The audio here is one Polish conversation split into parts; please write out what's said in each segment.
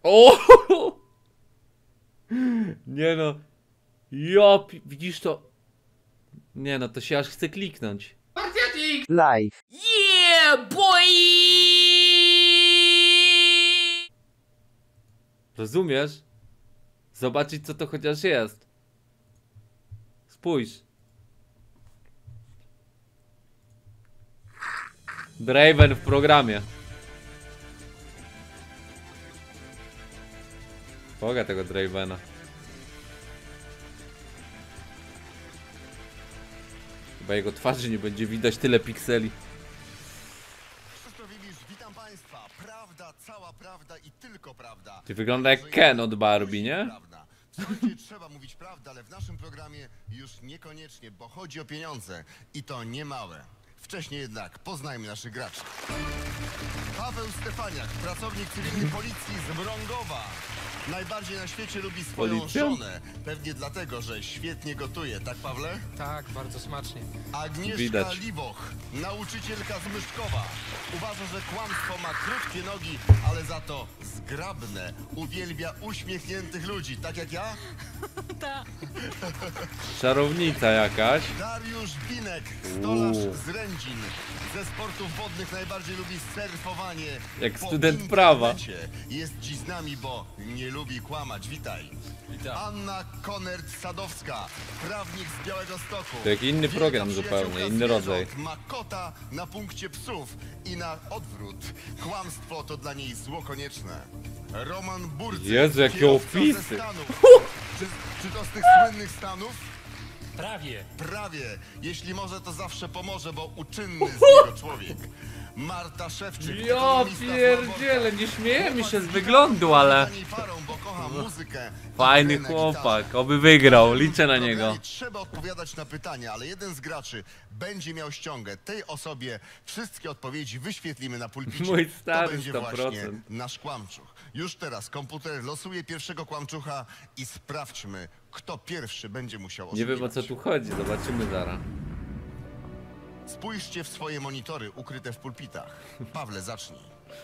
O! Nie no. Widzisz to? Nie no, to się aż chce kliknąć. Live. Yeah, boy! Rozumiesz? Zobaczyć, co to chociaż jest. Spójrz. Draven w programie. Boga tego Dravena. Chyba jego twarzy nie będzie widać, tyle pikseli. Witam Państwa. Prawda, cała prawda i tylko prawda. Ty wygląda jak Ken od Barbie, nie? W sądzie trzeba mówić prawdę, ale w naszym programie już niekoniecznie, bo chodzi o pieniądze i to nie małe. Wcześniej jednak poznajmy naszych graczy. Paweł Stefaniak, pracownik cywilny policji z Mrągowa. Najbardziej na świecie lubi swoją Policja? żonę. Pewnie dlatego, że świetnie gotuje, tak Pawle? Tak, bardzo smacznie. Agnieszka Widać. Liwoch, nauczycielka z Myszkowa. Uważa, że kłamstwo ma krótkie nogi, ale za to zgrabne. Uwielbia uśmiechniętych ludzi, tak jak ja? Czarownica jakaś. Dariusz Binek, stolarz z Rędzin. Ze sportów wodnych najbardziej lubi surfowanie. Jak Po student prawa. internecie. Jest dziś z nami, bo nie lubi kłamać. Witaj. Anna Konert-Sadowska, prawnik z Białegostoku. To jaki inny Wielka program przyjaciółka zupełnie, inny rodzaj. zwierząt. Ma kota na punkcie psów i na odwrót. Kłamstwo to dla niej zło konieczne. Roman Burcy. Jezu, jakie kierowca ze opisy. Stanów. Czy to z tych słynnych Stanów? Prawie. Prawie. Jeśli może, to zawsze pomoże, bo uczynny z niego człowiek. Marta Szewczyk. Ja ekonomista z pierdzielę, Malborka. nie śmiejemy się z Chłopak wyglądu, ale... za niej parą, bo kocha muzykę i Fajny grę na gitarze. chłopak, oby wygrał, liczę na W programie niego. Trzeba odpowiadać na pytania, ale jeden z graczy będzie miał ściągę. Tej osobie wszystkie odpowiedzi wyświetlimy na pulpicie. Mój stary, to będzie 100%. właśnie nasz kłamczuch. Już teraz komputer losuje pierwszego kłamczucha i sprawdźmy, kto pierwszy będzie musiał Nie oszukiwać. wiem, o co tu chodzi, zobaczymy zaraz. Spójrzcie w swoje monitory ukryte w pulpitach. Pawle, zacznij.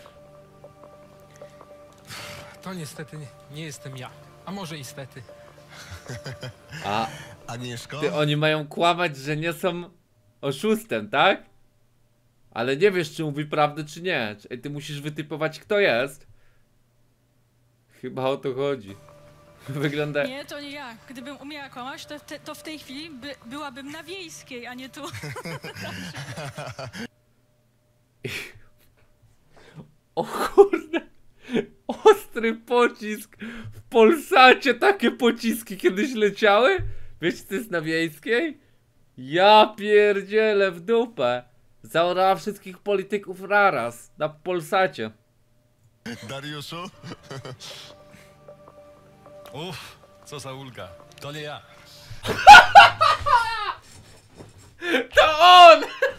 To niestety nie jestem ja. A może istety. A Agnieszko? ty, oni mają kłamać, że nie są oszustem, tak? Ale nie wiesz, czy mówi prawdę, czy nie. Ej, ty musisz wytypować, kto jest. Chyba o to chodzi. Wygląda... Nie, to nie ja. Gdybym umiała kłamać, to w tej chwili byłabym na Wiejskiej, a nie tu. O kurde! Ostry pocisk! W Polsacie takie pociski kiedyś leciały? Wiecie, co jest na Wiejskiej? Ja pierdzielę w dupę! Zaorała wszystkich polityków naraz na Polsacie. Dariuszu? Uff, co za ulga. To nie ja. To on!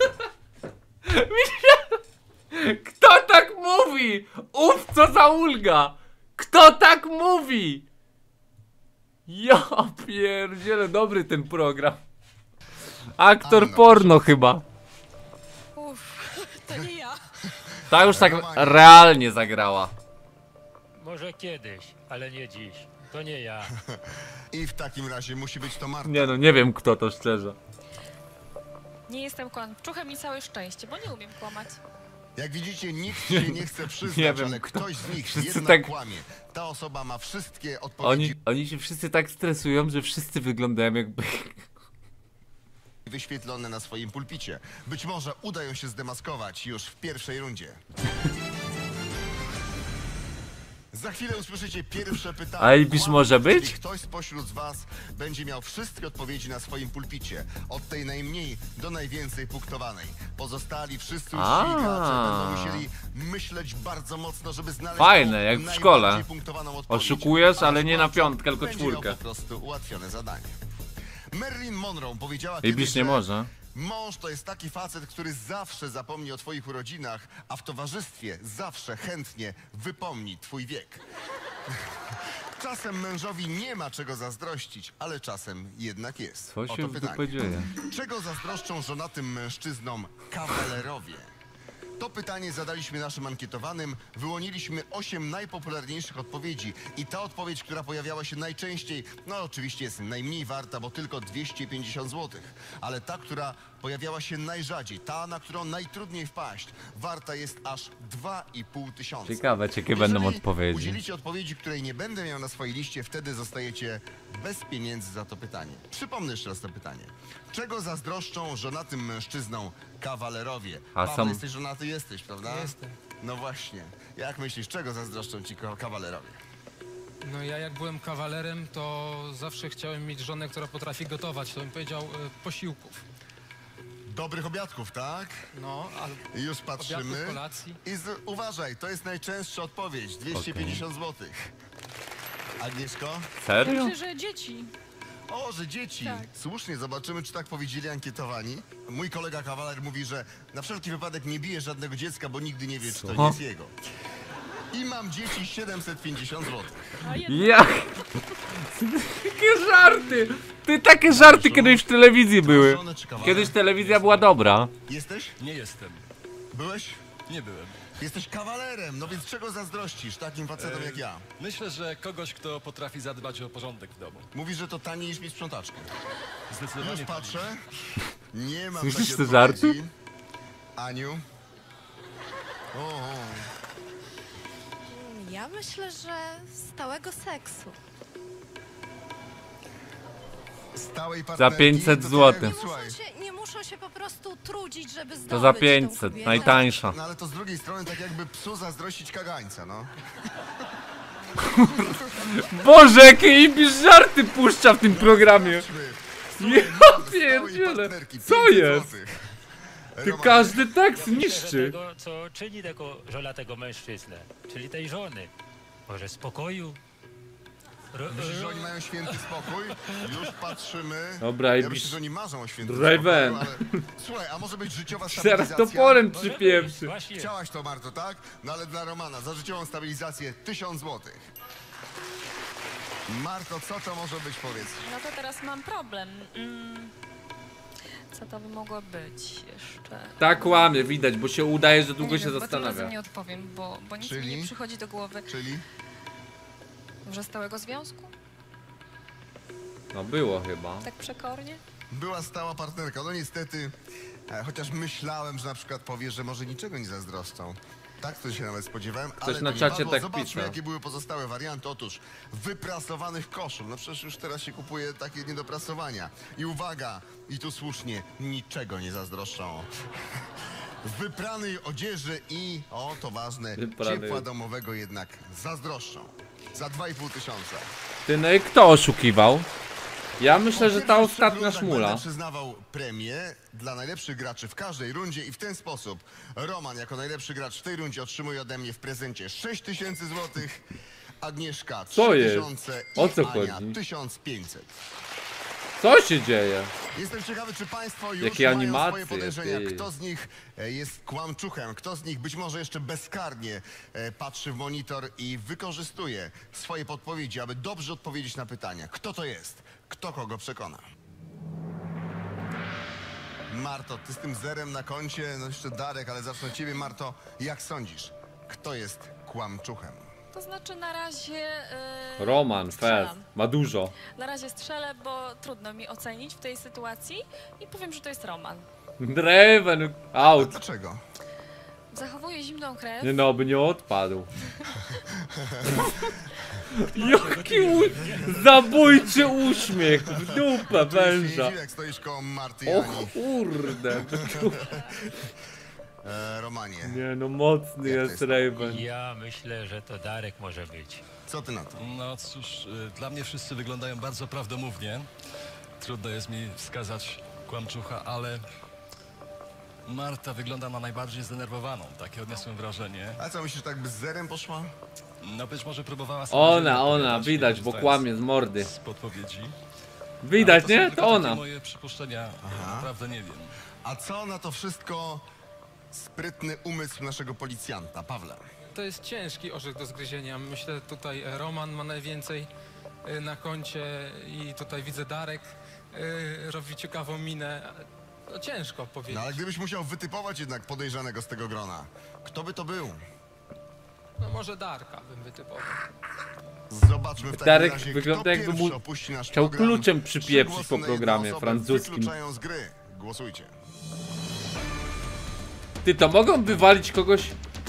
Kto tak mówi? Uf, co za ulga! Kto tak mówi? Ja pierdzielę, dobry ten program. Aktor Anna, porno chyba. Uff, to nie ja. Ta już tak realnie zagrała. Może kiedyś, ale nie dziś. To nie ja. I w takim razie musi być to Marta. Nie no, nie wiem kto to szczerze. Nie jestem kłamczuchem i całe szczęście, bo nie umiem kłamać. Jak widzicie, nikt się nie chce przyznać, Nie wiem, ale kto. ktoś z nich Wszyscy jednak tak- kłamie. Ta osoba ma wszystkie odpowiedzi Oni się wszyscy tak stresują, że wszyscy wyglądają jakby... wyświetlone na swoim pulpicie. Być może uda ją się zdemaskować już w pierwszej rundzie. Za chwilę usłyszycie pierwsze pytanie. A Elbisz może być? Jeśli ktoś spośród was będzie miał wszystkie odpowiedzi na swoim pulpicie, od tej najmniej do najwięcej punktowanej. Pozostali wszyscy uczciwi gracze będą musieli myśleć bardzo mocno, żeby znaleźć Fajne, tą jak w najbardziej szkole. punktowaną odpowiedź. Oszukujesz, ale nie na Kłamczuch piątkę, tylko będzie miał czwórkę. po prostu ułatwione zadanie. Marilyn Monroe powiedziała Elbisz kiedyś, nie że może. mąż to jest taki facet, który zawsze zapomni o twoich urodzinach, a w towarzystwie zawsze chętnie wypomni twój wiek. Czasem mężowi nie ma czego zazdrościć, ale czasem jednak jest. Co się Oto w pytanie. dupę dzieje? Czego zazdroszczą żonatym mężczyznom kawalerowie? To pytanie zadaliśmy naszym ankietowanym, wyłoniliśmy 8 najpopularniejszych odpowiedzi i ta odpowiedź, która pojawiała się najczęściej, no oczywiście jest najmniej warta, bo tylko 250 zł, ale ta, która pojawiała się najrzadziej, ta, na którą najtrudniej wpaść, warta jest aż 2,5 tysiąca. Ciekawe, jakie będą Jeżeli odpowiedzi. udzielicie odpowiedzi, której nie będę miał na swojej liście, wtedy zostajecie bez pieniędzy za to pytanie. Przypomnę jeszcze raz to pytanie. Czego zazdroszczą żonatym mężczyznom kawalerowie? A Paweł, są- jesteś żonaty? Jesteś, prawda? Jestem. No właśnie. Jak myślisz, czego zazdroszczą ci kawalerowie? No ja jak byłem kawalerem, to zawsze chciałem mieć żonę, która potrafi gotować. To bym powiedział posiłków. Dobrych obiadków, tak? No, ale I już patrzymy. obiadków, kolacji. Uważaj, to jest najczęstsza odpowiedź. 250 zł. Agnieszko? Serio? Myślę, że dzieci. O, że dzieci. Tak. Słusznie, zobaczymy, czy tak powiedzieli ankietowani. Mój kolega kawaler mówi, że na wszelki wypadek nie bije żadnego dziecka, bo nigdy nie wie, czy to Co? nie jest jego. I mam dzieci 750 zł. A jedno. Jak? Takie żarty! Ty, takie żarty kiedyś w telewizji były. Żonę czy kawaler? Kiedyś telewizja była dobra. Jesteś? Nie jestem. Byłeś? Nie byłem. Jesteś kawalerem, no więc czego zazdrościsz takim facetom jak ja? Myślę, że kogoś, kto potrafi zadbać o porządek w domu. Mówisz, że to taniej niż mieć sprzątaczkę. Zdecydowanie. Już patrzę. Nie mam Słyszysz takiej te żarty? odpowiedzi. Aniu? O. Ja myślę, że stałego seksu. Stałej Za partnerki, 500 to złotych. jak- Nie Słuchaj, muszą się po prostu trudzić, żeby zdobyć To za tą 500, kobietę. najtańsza. no ale to z drugiej strony tak jakby psu zazdrościć kagańca, no. Boże, jakie Ibisz żarty puszcza w tym programie. Słuchaj, Ja mam stałej pierdzielę. partnerki, Co 500 jest? złotych. Ty Roman, każdy tekst Myślę, że niszczy. tego, co czyni tego żonatego mężczyznę, czyli tej żony. Może spokoju? Myślisz, że oni mają święty spokój? Już patrzymy. Dobra, Ja Ibisz. myślę, że oni marzą o świętym Draven. spokoju, ale... Słuchaj, a może być życiowa Teraz stabilizacja? toporem Może być, przypieprzy. Właśnie. Chciałaś to, Marto, tak? No ale dla Romana za życiową stabilizację 1000 złotych. Marto, co to może być, powiedz? No to teraz mam problem. Co to by mogło być jeszcze? Tak kłamie, widać, bo się udaje, że długo Nie się wiem, chyba tym razem zastanawia. nie odpowiem, bo nic mi Czyli? nie przychodzi do głowy. Czyli? Może stałego związku? No było chyba. Tak przekornie? Była stała partnerka. No niestety, chociaż myślałem, że na przykład powiesz, że może niczego nie zazdroszczą. Tak to się nawet spodziewałem, ale na to nie czacie padło. tak Zobaczmy, pisał. jakie były pozostałe warianty. Otóż wyprasowanych koszul. No przecież już teraz się kupuje takie niedoprasowania. I uwaga, i tu słusznie, niczego nie zazdroszczą. Wypranej odzieży i, o to ważne, Wypranej. ciepła domowego jednak zazdroszczą. Za 2,5 tysiąca. Ty, no i kto oszukiwał? Ja myślę, Po że ta pierwszych trzech ostatnia rundach szmula. Będę przyznawał premię dla najlepszych graczy w każdej rundzie i w ten sposób Roman jako najlepszy gracz w tej rundzie otrzymuje ode mnie w prezencie 6000 złotych, Agnieszka Co jest? 3000 i O co Ania chodzi? 1500. Co się dzieje? Jestem ciekawy, czy Państwo już Jakie mają animacje, swoje podejrzenia, ty. kto z nich jest kłamczuchem, kto z nich być może jeszcze bezkarnie patrzy w monitor i wykorzystuje swoje podpowiedzi, aby dobrze odpowiedzieć na pytania. Kto to jest? Kto kogo przekona? Marto, ty z tym zerem na koncie, no jeszcze Darek, ale zacznę od ciebie, Marto. Jak sądzisz, kto jest kłamczuchem? To znaczy na razie... Roman, fest. strzelam. Ma dużo. Na razie strzelę, bo trudno mi ocenić w tej sytuacji i powiem, że to jest Roman. Draven, out. Dlaczego? Zachowuje zimną krew. Nie no, by nie odpadł. Jaki zabójczy uśmiech w dupę Tu się nie węża. dziwię, jak stoisz koło Marty i O Ani. kurde. Romanie, Nie no, mocny Jak to jest jest? Raven. Ja myślę, że to Darek może być. co ty na to? No cóż, dla mnie wszyscy wyglądają bardzo prawdomównie. Trudno jest mi wskazać kłamczucha, ale Marta wygląda na najbardziej zdenerwowaną. Takie odniosłem wrażenie. A co, myślisz, tak by z zerem poszła? No być może próbowała samodzielnie Ona, odpowiadać, widać, bo korzystając kłamie z mordy. z podpowiedzi. Widać, Ale nie? są tylko To takie ona. moje przypuszczenia, naprawdę nie wiem. A co na to wszystko sprytny umysł naszego policjanta, Pawle? To jest ciężki orzech do zgryzienia. Myślę, tutaj Roman ma najwięcej na koncie i tutaj widzę Darek robi ciekawą minę. To ciężko powiedzieć. No ale gdybyś musiał wytypować jednak podejrzanego z tego grona, kto by to był? No może Darka bym wytypował. Zobaczmy w takim Darek razie, wygląda, kto jakby mu pierwszy opuści nasz chciał program. kluczem 3 przypieprzyć głosy po na jedną programie osobę francuskim. wykluczają z gry. Głosujcie. Ty, to mogą wywalić kogoś...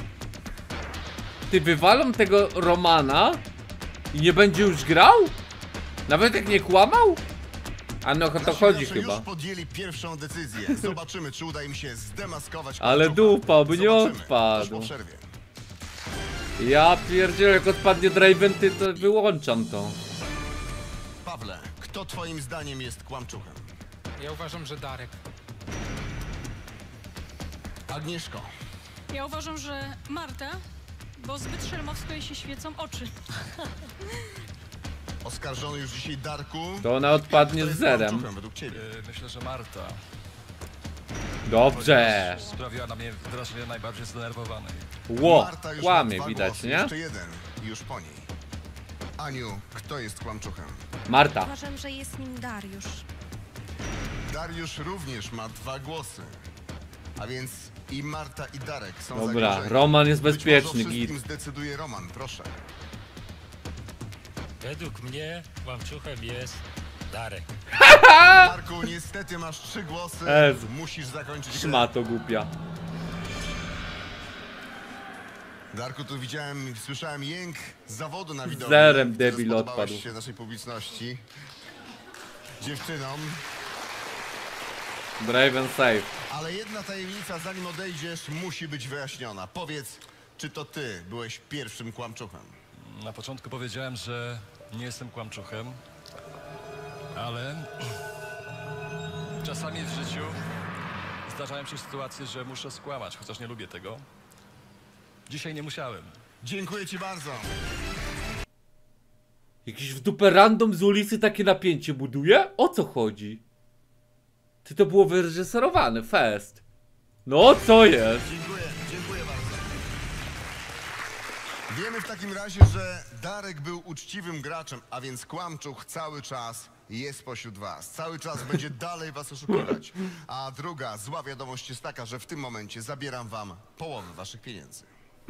Ty, wywalą tego Romana i nie będzie już grał? Nawet jak nie kłamał? A no o to Nasi chodzi gracze chyba. już podjęli pierwszą decyzję. Zobaczymy, czy uda im się zdemaskować Ale Kłamczucha. dupa, oby nie Zobaczymy. odpadł. Tuż po przerwie. Ja pierdzielę, jak odpadnie Draven, ty to wyłączam to. Pawle, kto twoim zdaniem jest kłamczuchem? Ja uważam, że Darek. Agnieszko. Ja uważam, że Marta, bo zbyt szelmowsko jej się świecą oczy. Oskarżony już dzisiaj Darku. To ona odpadnie Kto z jest zerem. kłamczuchem według ciebie? Myślę, że Marta. Dobrze. Ponieważ sprawiła na mnie wrażenie najbardziej zdenerwowanej. Ło, Marta już kłamie ma 2 widać, głosy, nie? Jeszcze jeden i już po niej. Aniu, kto jest kłamczuchem? Marta. Uważam, że jest nim Dariusz. Dariusz również ma 2 głosy. A więc i Marta, i Darek są Dobra, zagrożeni. Roman jest Być bezpieczny, może git. wszystkim zdecyduje Roman, proszę. Według mnie kłamczuchem jest Darek. Marku, niestety masz 3 głosy. Jezu. Musisz zakończyć grę. Szmato głupia. Darku, tu widziałem, słyszałem jęk zawodu na widowni. Zerem który debil spodobałeś odpadł. się naszej publiczności. Dziewczynom. Draven safe. Ale jedna tajemnica, zanim odejdziesz, musi być wyjaśniona. Powiedz, czy to ty byłeś pierwszym kłamczuchem? Na początku powiedziałem, że nie jestem kłamczuchem, ale czasami w życiu zdarzają się sytuacje, że muszę skłamać, chociaż nie lubię tego. Dzisiaj nie musiałem. Dziękuję ci bardzo. Jakiś w dupę random z ulicy takie napięcie buduje? O co chodzi? Ty, to było wyreżyserowane, fest. No co jest? Dziękuję bardzo. Wiemy w takim razie, że Darek był uczciwym graczem, a więc kłamczuch cały czas jest pośród was. Cały czas będzie dalej was oszukiwać. A druga zła wiadomość jest taka, że w tym momencie zabieram wam połowę waszych pieniędzy.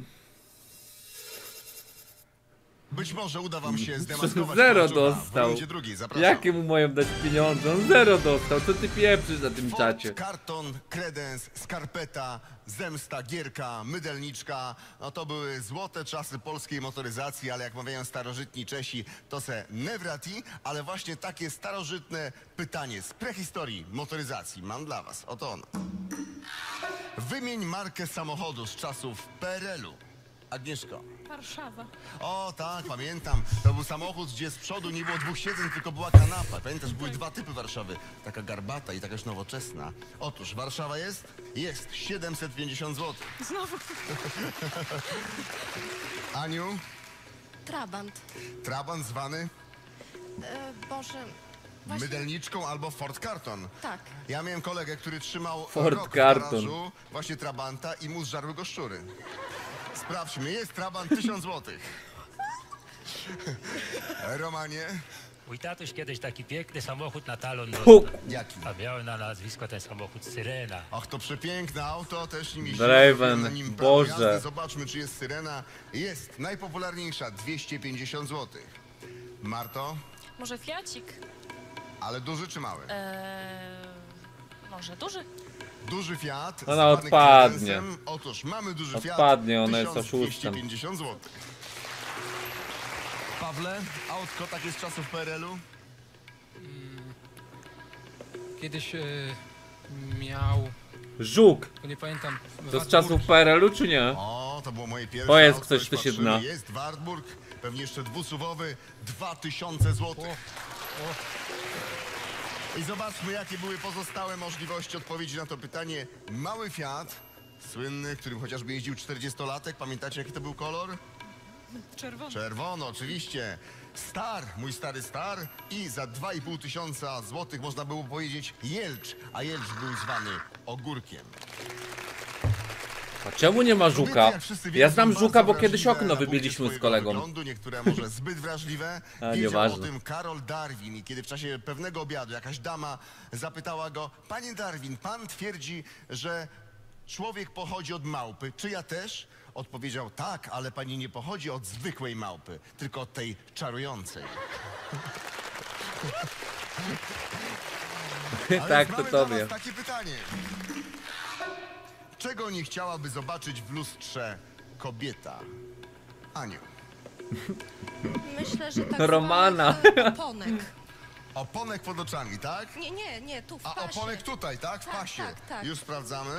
Być może uda wam się zdemaskować Zero kłamczucha. W dostał. rundzie drugiej, zapraszam. Jakie mu mają dać pieniądze? On zero dostał. Co ty pieprzysz na tym Ford, czacie? karton, kredens, skarpeta, zemsta, gierka, mydelniczka. No to były złote czasy polskiej motoryzacji, ale jak mawiają starożytni Czesi, to se nevrati, ale właśnie takie starożytne pytanie z prehistorii motoryzacji mam dla was. Oto ono. Wymień markę samochodu z czasów PRL-u. Agnieszko. Warszawa. O tak, pamiętam. To był samochód, gdzie z przodu nie było 2 siedzeń, tylko była kanapa. Pamiętasz, były 2 typy Warszawy. Taka garbata i takaż nowoczesna. Otóż Warszawa jest? Jest. 750 zł. Znowu. Aniu, Trabant. Trabant zwany Boże. Właśnie mydelniczką albo Ford Karton. tak. Ja miałem kolegę, który trzymał Ford rok w Karton. garażu właśnie Trabanta i mu zżarły go szczury. Sprawdźmy, jest Trabant 1000 zł. Romanie, Mój tatuś kiedyś taki piękny samochód na talon Pu. dostał. jaki? A miał na nazwisko ten samochód Syrena. Ach, to przepiękne auto, też nim jeździłem. Draven, Na nim prawo Boże. jazdy. Zobaczmy, czy jest syrena. Jest. Najpopularniejsza, 250 zł. Marto, Może Fiacik? ale duży czy mały? Może duży? Duży Fiat. Ona zwany odpadnie. kredensem. Otóż mamy duży Fiat. Odpadnie, ona jest oszustem. 1250 zł. Pawle, autko takie z czasów PRL-u? Kiedyś miał... Żuk. To nie pamiętam. To z czasów PRL-u czy nie? O, to było moje pierwsze To jest autko, ktoś, już kto się patrzymy. zna. Jest Wartburg, pewnie jeszcze dwusuwowy, 2000 zł. I zobaczmy, jakie były pozostałe możliwości odpowiedzi na to pytanie. Mały Fiat, słynny, którym chociażby jeździł 40-latek. Pamiętacie, jaki to był kolor? Czerwony. Czerwono, oczywiście. Star, mój stary Star. I za 2500 złotych można było powiedzieć Jelcz, a Jelcz był zwany ogórkiem. A czemu nie ma żuka? Kobiety, jak wszyscy wiedzą, Ja znam są żuka, bardzo bo kiedyś wrażliwe okno na punkcie wybiliśmy z swojego kolegą. wyglądu, niektóre może zbyt wrażliwe. A, Wiedział nieważne. o tym Karol Darwin i kiedy w czasie pewnego obiadu jakaś dama zapytała go: Panie Darwin, pan twierdzi, że człowiek pochodzi od małpy. Czy ja też? Odpowiedział: tak, ale pani nie pochodzi od zwykłej małpy, tylko od tej czarującej. Ale Tak, to mamy dla tobie. was takie pytanie. Czego nie chciałaby zobaczyć w lustrze kobieta? Aniu. Myślę, że tak Romana. zwanych, oponek. Oponek pod oczami, tak? Nie, tu w A pasie. oponek tutaj, tak? W Tak, pasie. tak. Już sprawdzamy.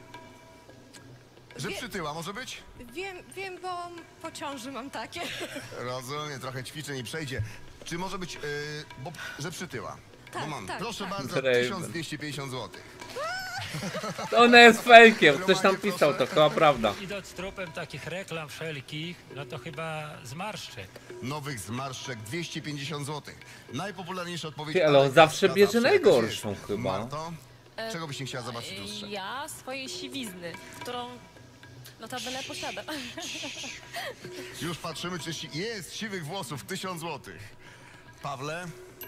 Że Wie- przytyła może być? Wiem, bo po ciąży mam takie. Rozumiem, trochę ćwiczeń i przejdzie. Czy może być, że przytyła? Tak, Bo mam. tak, Proszę tak. bardzo, Draven. 1250 zł. To ona jest fejkiem, ktoś tam Romanie, pisał, to proszę. chyba prawda. Idąc tropem takich reklam wszelkich, no to chyba zmarszczek. Nowych zmarszczek 250 zł. Najpopularniejsza odpowiedź. Ty, ale on Aleks, zawsze zgadza bierze się, najgorszą jakaś jest. chyba. Marto, czego byś nie chciała zobaczyć w lustrze? Ja swojej siwizny, którą notabene posiadam. Już patrzymy, czy jest siwych włosów 1000 zł. Pawle?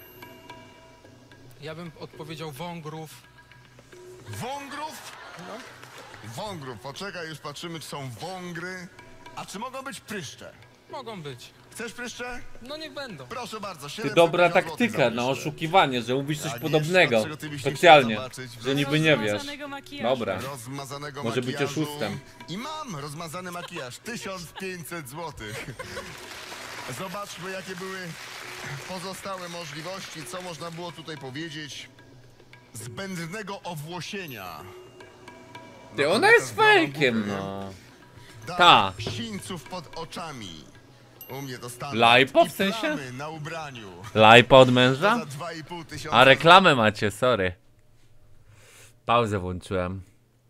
Ja bym odpowiedział wągrów. Wągrów? No. Wągrów, poczekaj, już patrzymy, czy są wągry. A czy mogą być pryszcze? Mogą być. Chcesz pryszcze? No niech będą. Proszę bardzo, Ty 750 dobra złotych taktyka za na pryszcze. oszukiwanie, że mówisz coś Agnieszka, podobnego. czego ty byś nie chciała Specjalnie, zobaczyć? że niby nie wiesz. Rozmazanego makijażu. Dobra. Rozmazanego Może być makijażu. oszustem. I mam rozmazany makijaż, 1500 zł. Zobaczmy, jakie były pozostałe możliwości, co można było tutaj powiedzieć. Zbędnego owłosienia. Ty, No, ona kobieta jest z białą fejkiem, górę. no. Dalej, Ta. Sińców pod oczami. U mnie to standard. Lajpo w I sensie? plamy na ubraniu. Lajpa od To męża? za 2500 A reklamę macie, sorry. Pauzę włączyłem.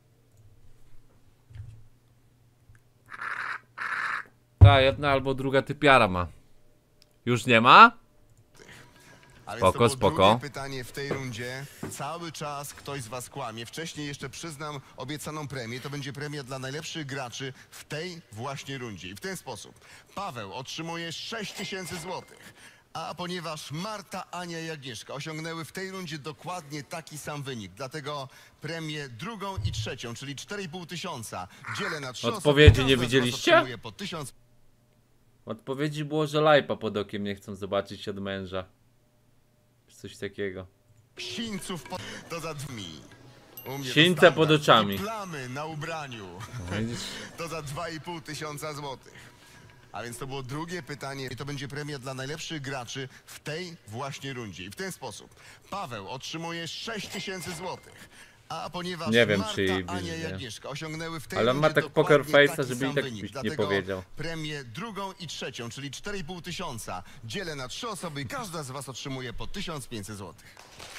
Ta, jedna albo druga typiara ma. Już nie ma? A więc Spoko, to było spoko. drugie pytanie w tej rundzie. Cały czas ktoś z was kłamie. Wcześniej jeszcze przyznam obiecaną premię. To będzie premia dla najlepszych graczy w tej właśnie rundzie. I w ten sposób Paweł otrzymuje 6000 zł. A ponieważ Marta, Ania i Agnieszka osiągnęły w tej rundzie dokładnie taki sam wynik, dlatego premię drugą i trzecią, czyli 4500 dzielę na 3 Odpowiedzi osoby. nie Każda z was widzieliście? otrzymuje po 1000. Odpowiedzi było, że lajpa pod okiem nie chcą zobaczyć od męża. Czy coś takiego. Sińców to za drzwi. U mnie to Sińce standard. pod oczami. I plamy na ubraniu. Widzisz? To za 2500 złotych. A więc to było drugie pytanie i to będzie premia dla najlepszych graczy w tej właśnie rundzie. I w ten sposób Paweł otrzymuje 6000 złotych. A ponieważ Nie wiem, Marta, czy jej Ania i bliżej. Agnieszka osiągnęły w tej Ale on ma rundzie tak poker dokładnie face'a, taki żeby i sam tak wynik, byś nie dlatego powiedział. premię drugą i trzecią, czyli 4500 dzielę na 3 osoby i każda z was otrzymuje po 1500 złotych.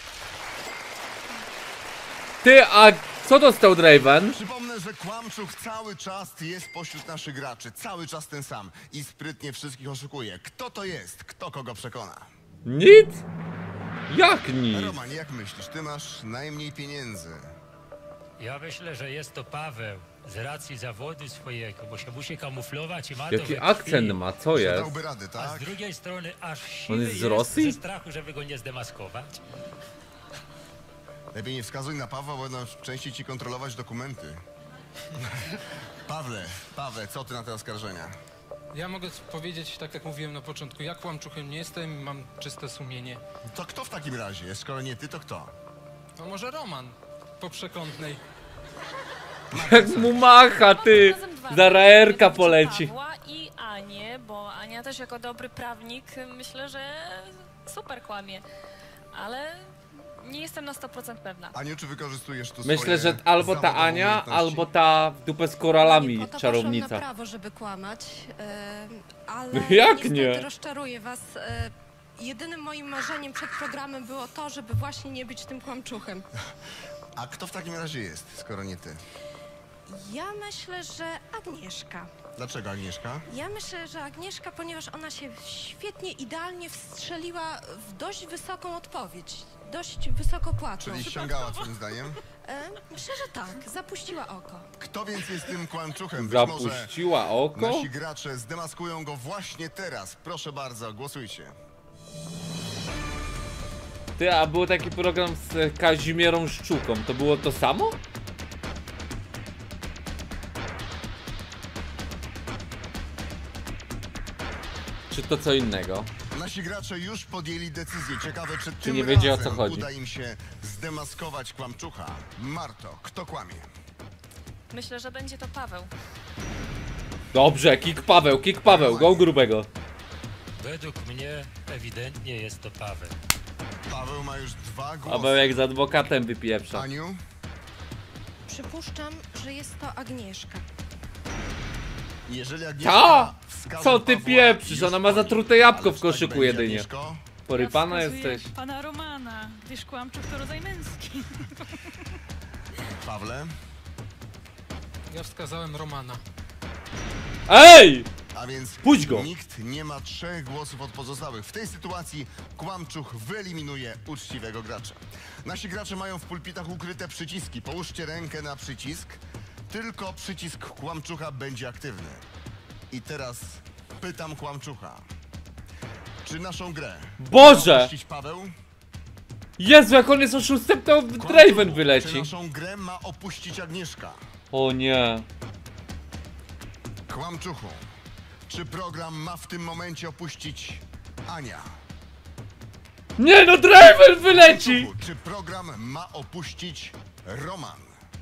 Ty, a co dostał Draven? Przypomnę, że Kłamczuk cały czas jest pośród naszych graczy. Cały czas ten sam. I sprytnie wszystkich oszukuje. Kto to jest? Kto kogo przekona? Nic? Jak nic? Roman, jak myślisz? Ty masz najmniej pieniędzy. Ja myślę, że jest to Paweł z racji zawodu swojego, bo się musi kamuflować i ma to Jaki we krwi. akcent ma, co Że jest? dałby radę, A z tak? drugiej strony aż siwy jest z Rosji? ze strachu, żeby go nie zdemaskować. Lepiej nie wskazuj na Pawła, bo będą częściej ci kontrolować dokumenty. Pawle, co ty na te oskarżenia? Ja mogę powiedzieć, tak jak mówiłem na początku, ja kłamczuchem nie jestem i mam czyste sumienie. To kto w takim razie? Skoro nie ty, to kto? No może Roman po przekątnej. Jak mu macha, ty! Razem dwa. Za raerka Mianowicie poleci. Pawła i Anię, bo Ania też jako dobry prawnik myślę, że super kłamie. Ale nie jestem na 100% pewna. Aniu, czy wykorzystujesz tu Myślę, swoje że albo ta zawodowe Ania, umiejętności? albo ta w dupę z koralami Po to poszłam czarownica. na prawo, żeby kłamać, ale Jak niestety nie? rozczaruję was. Jedynym moim marzeniem przed programem było to, żeby właśnie nie być tym kłamczuchem. A kto w takim razie jest, skoro nie ty? Ja myślę, że Agnieszka. Dlaczego Agnieszka? Ja myślę, że Agnieszka, ponieważ ona się świetnie, idealnie wstrzeliła w dość wysoką odpowiedź. Dość wysoko płatną. Czyli ściągała twoim zdaniem? Myślę, że tak. Zapuściła oko. Kto więc jest tym kłamczuchem? Być może Zapuściła oko? nasi gracze zdemaskują go właśnie teraz. Proszę bardzo, głosujcie. Ty, a był taki program z Kazimierą Szczuką, to było to samo? Czy to co innego? Nasi gracze już podjęli decyzję. Ciekawe, czy tym nie wiedzie, o co razem chodzi. uda im się zdemaskować kłamczucha. Marto, kto kłamie? Myślę, że będzie to Paweł. Dobrze, kick Paweł, go grubego. Według mnie ewidentnie jest to Paweł. Paweł ma już 2 głosy. Paweł jak z adwokatem wypieprza. Aniu? Przypuszczam, że jest to Agnieszka. Jeżeli Agnieszka Ta! wskaże Co ty Pawła, pieprzysz? już Ona ma po nim. zatrute jabłko Ale w czy tak koszyku będzie, jedynie. Agnieszko? Porypana Ja wskazuję jesteś. pana Romana, gdyż kłamczuk to rodzaj męski. Pawle? Ja wskazałem Romana. Ej! A więc Puść go. nikt nie ma 3 głosów od pozostałych. W tej sytuacji kłamczuch wyeliminuje uczciwego gracza. Nasi gracze mają w pulpitach ukryte przyciski. Połóżcie rękę na przycisk. Tylko przycisk kłamczucha będzie aktywny. I teraz pytam kłamczucha. Czy naszą grę Boże! ma opuścić Paweł? Jezu, jak on jest oszustem, to Kłamczuchu, Draven Czy wyleci. naszą grę ma opuścić Agnieszka? O nie. Kłamczuchu, czy program ma w tym momencie opuścić Ania? Nie no, Draven wyleci! Kłamczuchu, czy program ma opuścić Roman?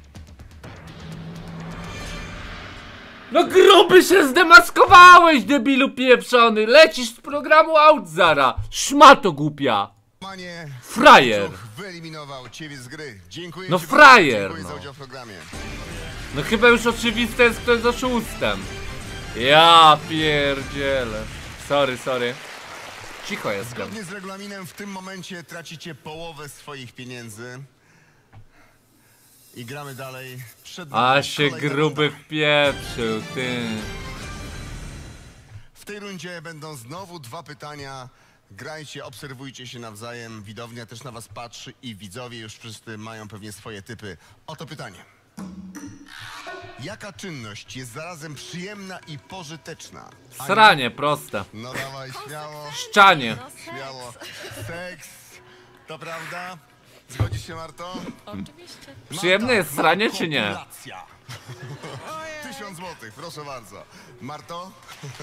No gruby się zdemaskowałeś, debilu pieprzony! Lecisz z programu out zara! Szmato głupia! Romanie, Frajer! Kłamczuch wyeliminował ciebie z gry. Dziękuję No ci frajer, bardzo. Dziękuję no. za udział w programie. No chyba już oczywiste jest, kto jest oszustem. Ja pierdzielę. Sorry. Cicho jestem. Zgodnie z regulaminem w tym momencie tracicie połowę swoich pieniędzy. I gramy dalej. Przed A nami się kolejna gruby runda. wpieprzył, ty. W tej rundzie będą znowu 2 pytania. Grajcie, obserwujcie się nawzajem. Widownia też na was patrzy i widzowie już wszyscy mają pewnie swoje typy. Oto pytanie. Jaka czynność jest zarazem przyjemna i pożyteczna? Ania? Sranie, proste. No dawaj, śmiało, Szczanie. No seks. śmiało. Seks, to prawda? Zgodzisz się, Marto? Oczywiście. Przyjemne jest sranie, czy nie? Kopulacja. 1000 złotych, proszę bardzo. Marto?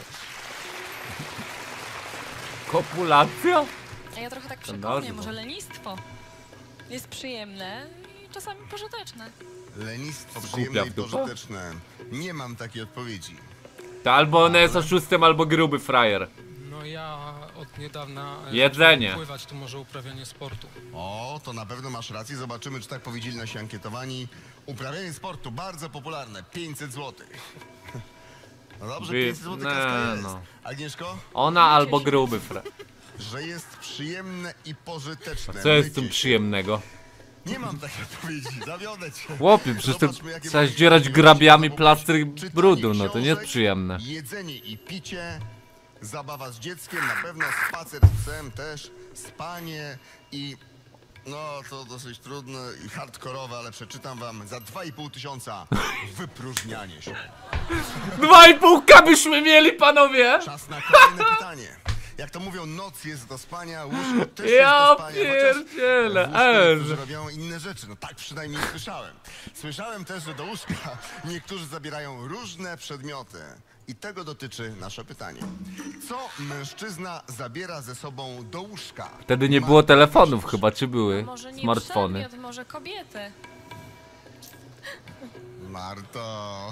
Kopulacja? A ja trochę tak nazwa. przekonuję, może lenistwo jest przyjemne i czasami pożyteczne. Lenistwo Skupia przyjemne i w dupę? pożyteczne. Nie mam takiej odpowiedzi. To albo ona jest oszustem, albo gruby frajer. No ja od niedawna Jedzenie. zacząłem pływać, to może uprawianie sportu. O, to na pewno masz rację. Zobaczymy, czy tak powiedzieli nasi ankietowani. Uprawianie sportu bardzo popularne. 500 złotych. No dobrze, 500 złotych kaska jest. no. Agnieszko? Ona albo gruby frajer. Że jest przyjemne i pożyteczne. Co jest w Mycie tym się. przyjemnego? Nie mam takiej odpowiedzi, zawiodę cię. Chłopie, przecież to Zobaczmy, jakie trzeba były zdzierać możliwości. grabiami To plastry czytanie brudu, no to nie jest książek, przyjemne. Jedzenie i picie, zabawa z dzieckiem, na pewno spacer z psem też, spanie i... No, to dosyć trudne i hardkorowe, ale przeczytam wam za 2500 wypróżnianie się. 2,5 byśmy mieli, panowie! Czas na kolejne pytanie. Jak to mówią, noc jest do spania, łóżko też Ja jest do spania. pierdzielę, chociaż w łóżku Eż. niektórzy robią inne rzeczy. No tak przynajmniej słyszałem. Słyszałem też, że do łóżka niektórzy zabierają różne przedmioty. I tego dotyczy nasze pytanie. Co mężczyzna zabiera ze sobą do łóżka? Wtedy nie było telefonów chyba, czy były Może nie smartfony? przedmiot, może kobiety. Marto.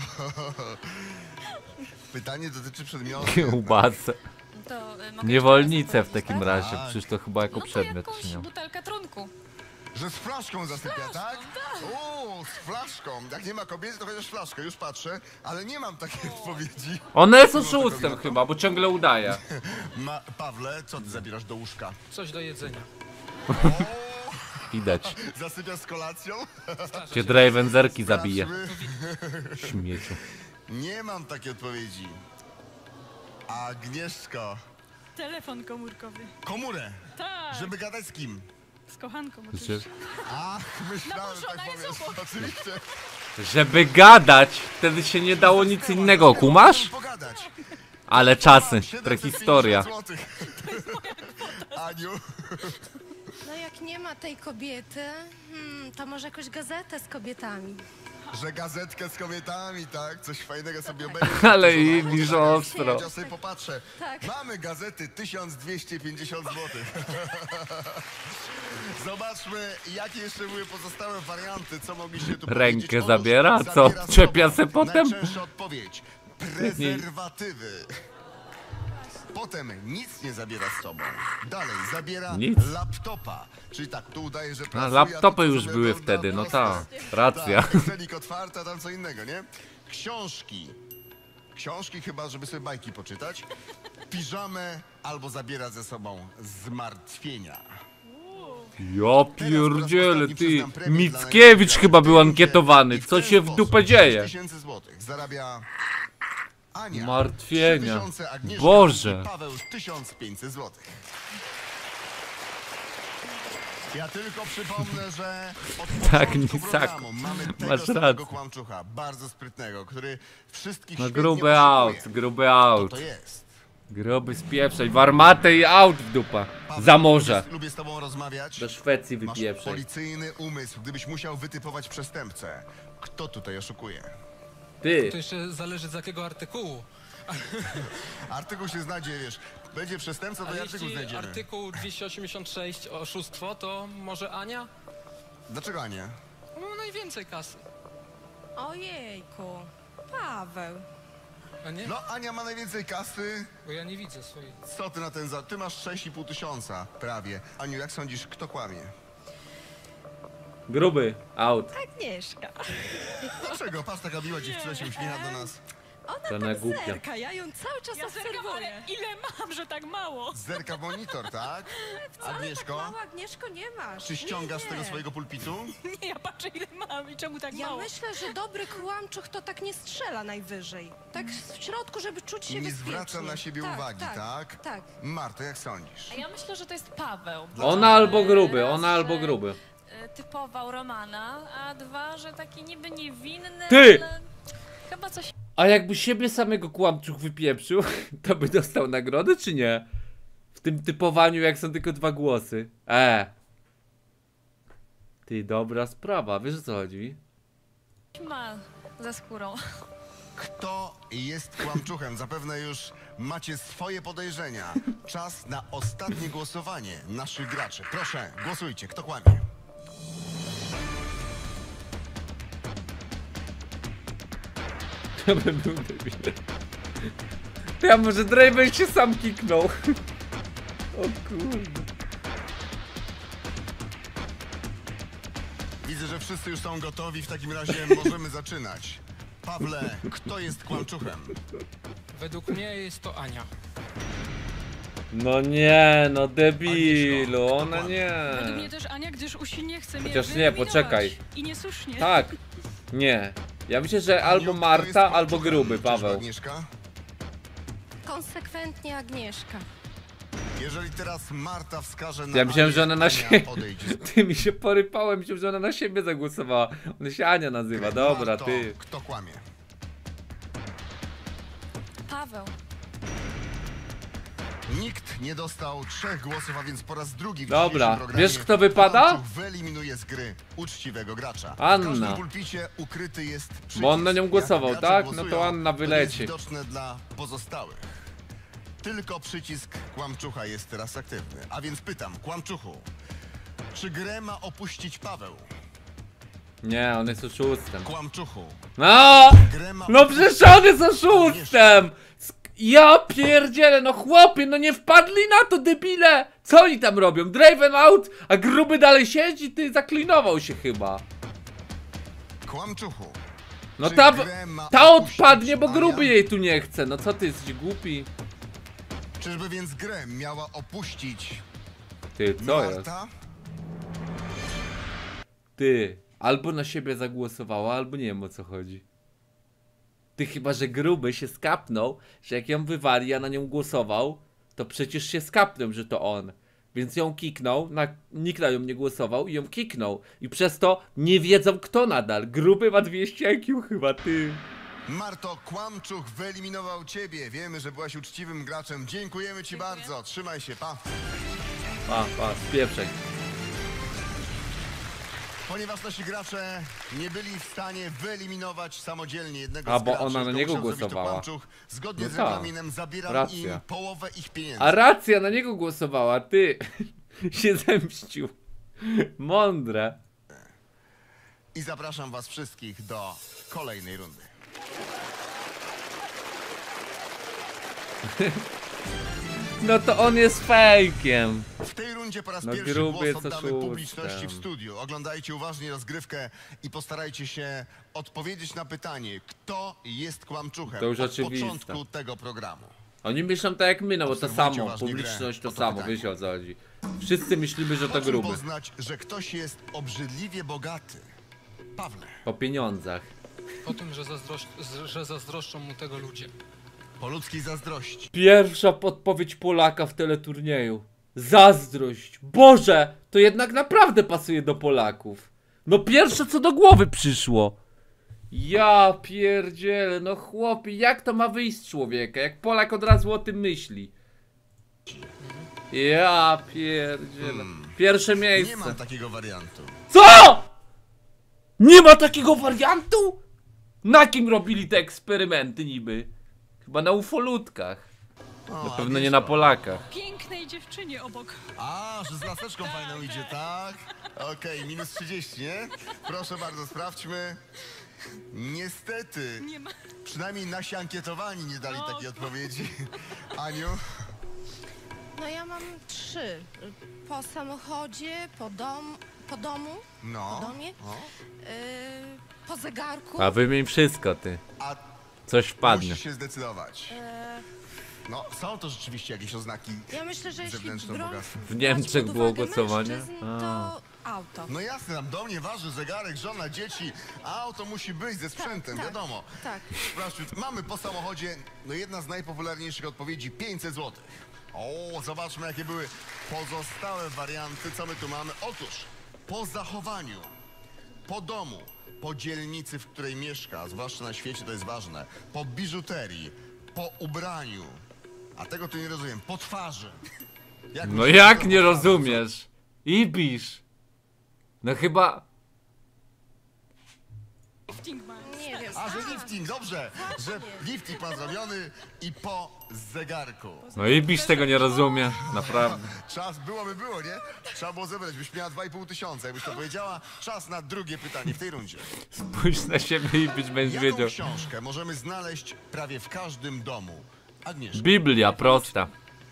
Pytanie dotyczy przedmiotu. Kiełbasę. To, mogę Niewolnicę jeszcze w raz takim powiedzieć, razie, Tak. przecież to chyba jako tak? No to przedmiot jakąś czy nie? butelkę trunku. Że z flaszką zasypia, tak? O, z flaszką. Jak nie ma kobiety, to chociaż flaszkę, już patrzę, ale nie mam takiej odpowiedzi. Ona jest oszustem chyba, bo ciągle udaje. Pawle, co ty zabierasz do łóżka? Coś do jedzenia. Widać. Zasypiasz z kolacją? Cię Draven zerki zabije. Sprawdźmy. Śmieciu. Nie mam takiej odpowiedzi. Agnieszko, Telefon komórkowy. komórę, Tak. żeby gadać z kim? Z kochanką Że, oczywiście. Ach, myślałem, No, tak żona jest powiesz. obok. Oczywiście. żeby gadać, wtedy się nie dało nic innego, kumasz? Pogadać. Ale czasy, 750 prehistoria. złotych. Aniu, No jak nie ma tej kobiety, to może jakąś gazetę z kobietami. że gazetkę z kobietami, tak? Coś fajnego sobie obejrzeć. Ale Dużo i mało, niż tak? ostro. Ja sobie popatrzę. Tak. Mamy gazety 1250 zł. Zobaczmy, jakie jeszcze były pozostałe warianty, co mogliście tu Rękę powiedzieć. Otóż zabiera? Co? zabiera z Czepia sobą se potem? Najczęstsza odpowiedź. Prezerwatywy. Potem nic nie zabiera z sobą. Dalej, zabiera Nic. laptopa. Czyli tak, tu udaje, że No, pracuje, laptopy a tu już sobie były ogląda wtedy, no proste. racja. Tak, Excelik otwarty, a tam co innego, nie? Książki. Książki chyba, żeby sobie bajki poczytać. Piżamę albo zabiera ze sobą zmartwienia. Ja pierdzielę, ty. Mickiewicz chyba był ankietowany. Co się w dupę dzieje? 3000 złotych zarabia Ania. Martwienia. 3000 Agnieszka Boże. i Paweł 1500 złotych. Ja tylko przypomnę, że od Tak, początku Nisaku. programu mamy tego Masz samego rację. kłamczucha, bardzo sprytnego, który wszystkich No świetnie gruby oszukuje. out, gruby Kto out. to jest? Gruby spieprzaj, w armatę i out w dupa. Paweł, Za morze. Lubię z tobą rozmawiać. Do Szwecji Masz wypieprzaj. policyjny umysł, gdybyś musiał wytypować przestępcę. Kto tutaj oszukuje? Ty. To jeszcze zależy z jakiego artykułu. Artykuł się znajdzie, wiesz, będzie przestępca, to A i artykuł jeśli znajdziemy. artykuł 286 oszustwo, to może Ania? Dlaczego nie? No najwięcej kasy. Ojejku, Paweł. A nie? No, Ania ma najwięcej kasy. Bo ja nie widzę swojej. Co ty na ten za... Ty masz 6,5 tysiąca prawie. Aniu, jak sądzisz, kto kłamie? Gruby out. Agnieszka. Dlaczego? Patrz, taka miła dziewczyna się uśmiecha do nas. Ona Żona tak głupia. zerka, ja ją cały czas Ja zerkam, ale obserwuję. ile mam, że tak mało? Zerka w monitor, tak? Tak Agnieszko, mało, Agnieszko, nie masz. czy ściągasz z Nie, tego nie. swojego pulpitu? Nie, ja patrzę ile mam i czemu tak Ja mało. myślę, że dobry kłamczuch to tak nie strzela najwyżej. Tak w środku, żeby czuć się Nie bezpiecznie. zwraca na siebie uwagi, tak? Tak. Marto, jak sądzisz? A ja myślę, że to jest Paweł. Ona albo gruby, Raz, ona albo że, gruby. Typował Romana, a dwa, że taki niby niewinny, Ty! ale chyba coś A jakby siebie samego kłamczuch wypieprzył, to by dostał nagrodę, czy nie? W tym typowaniu, jak są tylko dwa głosy. Ty, dobra sprawa, wiesz o co chodzi? ma za skórą. Kto jest kłamczuchem? Zapewne już macie swoje podejrzenia. Czas na ostatnie głosowanie naszych graczy. Proszę, głosujcie. Kto kłamie? To by był debil. Ja może Draven się sam kiknął. O kurde. Widzę, że wszyscy już są gotowi. W takim razie możemy zaczynać. Pawle, kto jest kłamczuchem? Według mnie jest to Ania. No nie, no debilu, ona nie. Według mnie też Ania, gdyż usilnie chce mnie Chociaż nie, wyeliminować. poczekaj. I niesłusznie. Tak. Nie. Ja myślę, że albo Aniu, kto Marta, jest albo kłamczuchem? gruby Czyżby Paweł. Agnieszka? Konsekwentnie Agnieszka. Jeżeli teraz Marta wskaże na Ja myślałem, Anię, że ona na Ania siebie. odejdzie. Ty mi się porypałem, myślałem, że ona na siebie zagłosowała. Ona się Ania nazywa, dobra, Marto, ty. kto kłamie? Paweł. Nikt nie dostał 3 głosów, a więc po raz drugi w Dobra, dzisiejszym programie wiesz, kto wypada? Kłamczuch wyeliminuje z gry uczciwego gracza. Anna. W każdym pulpicie ukryty jest przycisk. Bo on na nią głosował, Jak gracze tak? No to głosują, Anna to wyleci. jest widoczne dla pozostałych. Tylko przycisk kłamczucha jest teraz aktywny. A więc pytam, kłamczuchu, czy grę ma opuścić Paweł? Nie, on jest oszustem. Kłamczuchu, No! grę ma No opuścić przecież on jest oszustem! Ja pierdzielę, no chłopie, no nie wpadli na to, debile! Co oni tam robią? Draven out, a gruby dalej siedzi? Ty, zaklinował się chyba. Kłamczuchu. No czy ta, grę ma ta opuścić odpadnie, bo Ania? gruby jej tu nie chce. No co ty, jesteś głupi? Czyżby więc grę miała opuścić Ty, co jest? Marta? Ty, albo na siebie zagłosowała, albo nie wiem o co chodzi. Ty chyba, że gruby się skapnął, że jak ją wywali, a na nią głosował, to przecież się skapnął, że to on. Więc ją kiknął, nikt na nią nie głosował i ją kiknął. I przez to nie wiedzą kto nadal. Gruby ma 200 IQ chyba, ty. Marto, Kłamczuch wyeliminował ciebie. Wiemy, że byłaś uczciwym graczem. Dziękujemy ci bardzo. Trzymaj się, pa. Pa, spieprzaj. Ponieważ nasi gracze nie byli w stanie wyeliminować samodzielnie jednego A, z bo graczy, ona na to niego musiał zrobić to głosowała. Kłamczuch. Zgodnie No z tak. regulaminem zabieram Racja. im połowę ich pieniędzy. A racja, na niego głosowała, ty. Się zemścił. Mądre. I zapraszam was wszystkich do kolejnej rundy. No to on jest fejkiem. W tej rundzie po raz No pierwszy gruby głos co oddamy szóstem. publiczności w studiu. Oglądajcie uważnie rozgrywkę i postarajcie się odpowiedzieć na pytanie, kto jest Kłamczuchem To już od oczywiste. początku tego programu. Oni myślą tak jak my, no bo to Obserwujcie samo. uważnie Publiczność grę. to Oto samo, pytanie. wiecie o co chodzi. Wszyscy myślimy, że Po to czym gruby. poznać, że ktoś jest obrzydliwie bogaty? Pawle, Po pieniądzach. Po tym, że zazdroszczą mu tego ludzie. po ludzkiej zazdrości. Pierwsza podpowiedź Polaka w teleturnieju. Zazdrość. Boże, to jednak naprawdę pasuje do Polaków. No pierwsze co do głowy przyszło. Ja pierdzielę, no chłopie, jak to ma wyjść z człowieka, jak Polak od razu o tym myśli. Ja pierdzielę. Pierwsze Nie miejsce. mam takiego wariantu. Co?! Nie ma takiego wariantu?! Na kim robili te eksperymenty niby? Chyba na ufolutkach. Na pewno nie na Polakach. Pięknej dziewczynie obok. A, że z laseczką fajną idzie, tak? Okej, minus 30, nie? Proszę bardzo, sprawdźmy. Niestety, Nie ma. przynajmniej nasi ankietowani nie dali takiej odpowiedzi. Aniu? No ja mam 3. Po samochodzie, po domu, No. po domie, O. po zegarku. A wymień wszystko, ty. A Coś wpadnie. musisz się zdecydować. No, są to rzeczywiście jakieś oznaki. Ja myślę, że jeśli Zewnętrzne brać bogactwo. W Niemczech pod było uwagę głosowanie? mężczyzn, to auto. No jasne, tam do mnie waży zegarek, żona, dzieci, a auto musi być ze sprzętem, tak, wiadomo. tak. Sprawdźmy, mamy po samochodzie, no jedna z najpopularniejszych odpowiedzi, 500 zł. O, zobaczmy jakie były pozostałe warianty, co my tu mamy. Otóż, po zachowaniu, po domu, po dzielnicy, w której mieszka, zwłaszcza na świecie to jest ważne, po biżuterii, po ubraniu, a tego tu nie rozumiem, po twarzy. Jak No myślisz, jak co nie po twarzy, co? rozumiesz? Ibisz. No chyba... Lifting ma. Nie wiem. A, że lifting, dobrze, że lifting ma zrobiony i po zegarku. No Ibisz tego nie rozumie. Naprawdę. Czas było, nie? Trzeba było zebrać, byś miała 2,5 tysiąca, jakbyś to powiedziała. Czas na drugie pytanie w tej rundzie. Spójrz na siebie Ibisz będziesz Jaką wiedział. książkę możemy znaleźć prawie w każdym domu? Agnieszka. Biblia prosta.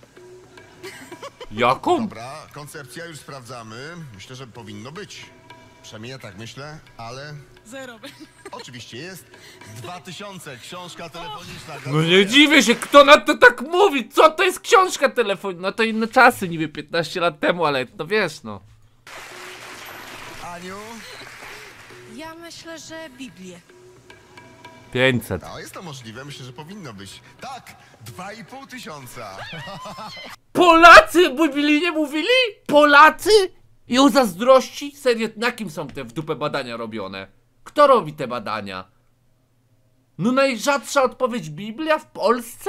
Jaką? Dobra, koncepcja już sprawdzamy. Myślę, że powinno być. Przynajmniej ja tak myślę, ale 0. oczywiście jest. 2000, książka telefoniczna. No nie dziwię się, kto na to tak mówi. Co to jest książka telefoniczna? No to inne czasy, niby 15 lat temu, ale no wiesz no. Aniu? Ja myślę, że Biblię. 500. No, jest to możliwe, myślę, że powinno być. Tak, 2,5 tysiąca. Polacy Biblii nie mówili? Polacy? I o zazdrości? Serio, na kim są te w dupę badania robione? Kto robi te badania? No najrzadsza odpowiedź Biblia w Polsce?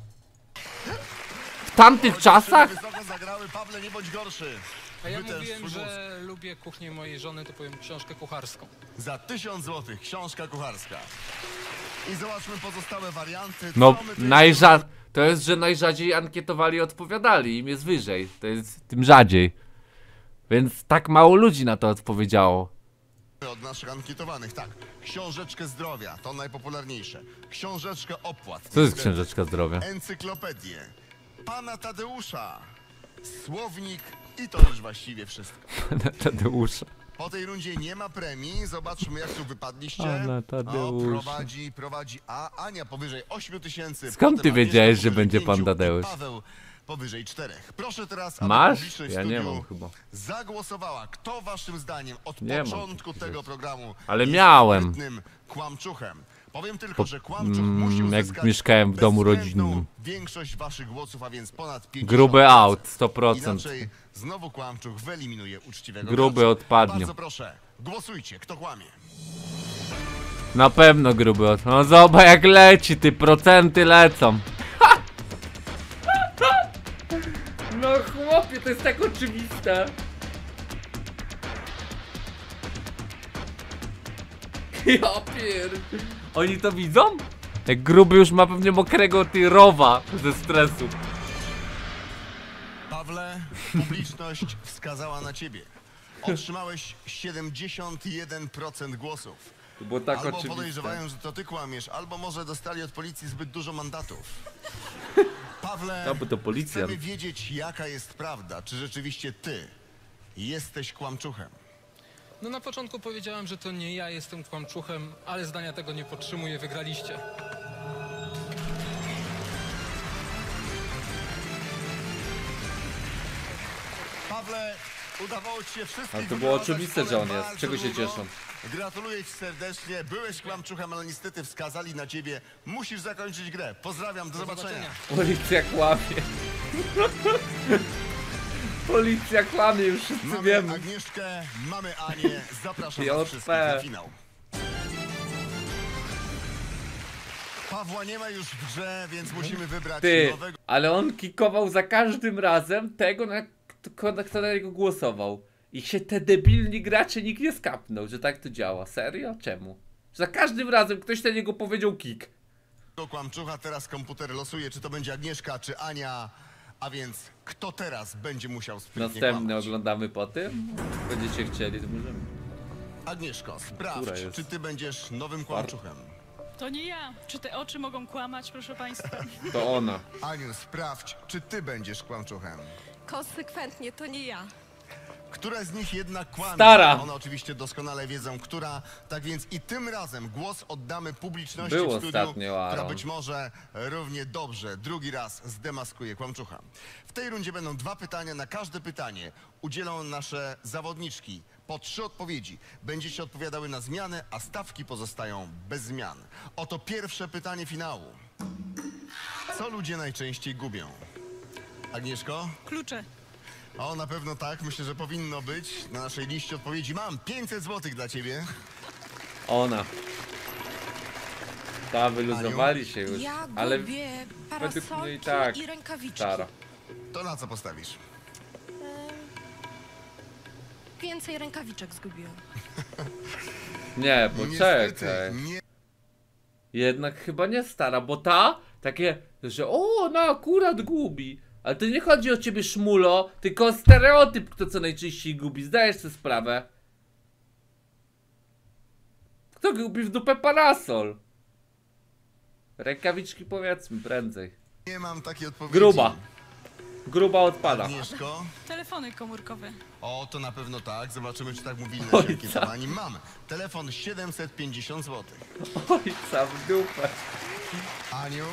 W tamtych czasach? Wysoko zagrały, Pawle, nie bądź gorszy. A ja Wytęż mówiłem, swój mózg. że lubię kuchnię mojej żony, to powiem książkę kucharską. Za 1000 zł, książka kucharska. I zobaczmy pozostałe warianty. No Co my tu to jest, że najrzadziej ankietowali i odpowiadali, im jest wyżej. To jest tym rzadziej. Więc tak mało ludzi na to odpowiedziało. od naszych ankietowanych? Tak, książeczkę zdrowia, to najpopularniejsze. Książeczkę opłat. Co jest niestety. książeczka zdrowia? Encyklopedię. Pana Tadeusza. Słownik i to już właściwie wszystko. Tadeusza. Po tej rundzie nie ma premii. Zobaczmy, jak tu wypadliście. Pana Tadeusza. Prowadzi Ania powyżej 8000. Skąd potem ty wiedziałeś, Agnieszka że będzie powyżej pan 5 Tadeusz? i Paweł powyżej 4. Proszę teraz, aby Masz? publiczność Ja w nie studiu mam chyba. zagłosowała. Kto waszym zdaniem od Nie mam początku takich tego rzeczy. programu Ale jest miałem. sprytnym Kłamczuchem? Powiem tylko, że Kłamczuch musi jak uzyskać mieszkałem w domu bezwzględną rodzinnym. większość waszych głosów, a więc ponad 50%. Gruby out, 100%. Inaczej znowu Kłamczuch wyeliminuje uczciwego Gruby gracza. odpadnie. Bardzo proszę, głosujcie, kto kłamie. Na pewno gruby od... No zobacz jak leci, ty procenty lecą. No chłopie, to jest tak oczywiste. Ja pier... Oni to widzą? Jak gruby już ma pewnie mokrego rowa ze stresu. Pawle, publiczność wskazała na ciebie. Otrzymałeś 71% głosów. To było tak Albo oczywiste. podejrzewają, że to ty kłamiesz, albo może dostali od policji zbyt dużo mandatów. Pawle, No bo to policja. chcemy wiedzieć, jaka jest prawda. Czy rzeczywiście ty jesteś Kłamczuchem? No na początku powiedziałem, że to nie ja jestem kłamczuchem, ale zdania tego nie podtrzymuję, wygraliście. Pawle, udawało ci się wszystkich Ale to było wyprowadzać oczywiste, w że pole on jest. bardzo Czego się długo. cieszą? Gratuluję ci serdecznie. Byłeś Kłamczuchem, ale niestety wskazali na ciebie. Musisz zakończyć grę. Pozdrawiam, do zobaczenia. Policja kłamie. Policja kłamie, już wszyscy Mamy wiemy. Agnieszkę, mamy Anię. Zapraszam JP. was wszystkich na finał. Pawła nie ma już w grze, więc musimy wybrać Ty, nowego. ale on kikował za każdym razem tego, kto na niego głosował. I się te debilni gracze nikt nie skapnął, że tak to działa. Serio? Czemu? Za każdym razem ktoś na niego powiedział kick. Kłamczucha, teraz komputer losuje, czy to będzie Agnieszka, czy Ania. A więc kto teraz będzie musiał sprytnie Następny kłamać? oglądamy po tym. Będziecie chcieli, to możemy. Agnieszko, Która sprawdź, jest? czy ty będziesz nowym Kłamczuchem. To nie ja. Czy te oczy mogą kłamać, proszę państwa? To ona. Aniu, sprawdź, czy ty będziesz Kłamczuchem. Konsekwentnie, to nie ja. Która z nich jednak kłamie? Stara. One oczywiście doskonale wiedzą, która. Tak więc i tym razem głos oddamy publiczności Był w studiu, ostatnio która Aaron. być może równie dobrze drugi raz zdemaskuje Kłamczucha. W tej rundzie będą 2 pytania. Na każde pytanie udzielą nasze zawodniczki po 3 odpowiedzi. Będziecie odpowiadały na zmianę, a stawki pozostają bez zmian. Oto pierwsze pytanie finału. Co ludzie najczęściej gubią? Agnieszko? Klucze. O, na pewno tak. Myślę, że powinno być. Na naszej liście odpowiedzi mam 500 zł dla ciebie. Ona. Ta, wyluzowali się już. Ja Ale gubię według mnie parasolki i tak i rękawiczki. stara. To na co postawisz? Więcej rękawiczek zgubiłem. Nie, bo Niestety, czekaj. nie. Jednak chyba nie stara, bo ta takie, że o, ona akurat gubi. Ale to nie chodzi o ciebie, szmulo, tylko o stereotyp, kto co najczęściej gubi. Zdajesz sobie sprawę? Kto gubi w dupę parasol? Rękawiczki powiedzmy prędzej. Nie mam takiej odpowiedzi. Gruba. Gruba odpada. Agnieszko? Telefony komórkowe. O, to na pewno tak. Zobaczymy, czy tak mówili Oj, nasi co? ankietowani. Mam. Telefon 750 zł. Ojca w dupę. Aniu,